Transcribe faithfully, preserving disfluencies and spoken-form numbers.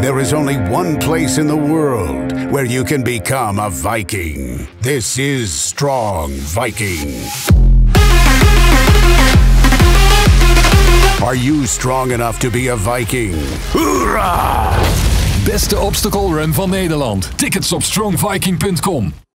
There is only one place in the world where you can become a Viking. This is Strong Viking. Are you strong enough to be a Viking? Oorah! Beste obstacle run van Nederland. Tickets op strong viking punt com.